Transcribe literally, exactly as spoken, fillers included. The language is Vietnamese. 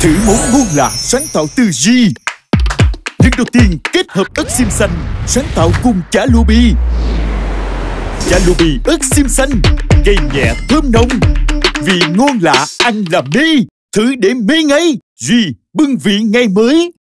Thử món ngon lạ sáng tạo từ G. Lần đầu tiên kết hợp ớt xiêm xanh sáng tạo cùng chả lụa bì. Chả lụa bì ớt xiêm xanh, gây nhẹ thơm nồng, vị ngon lạ ăn làm mê. Thử để mê ngay. G bưng vị ngày mới.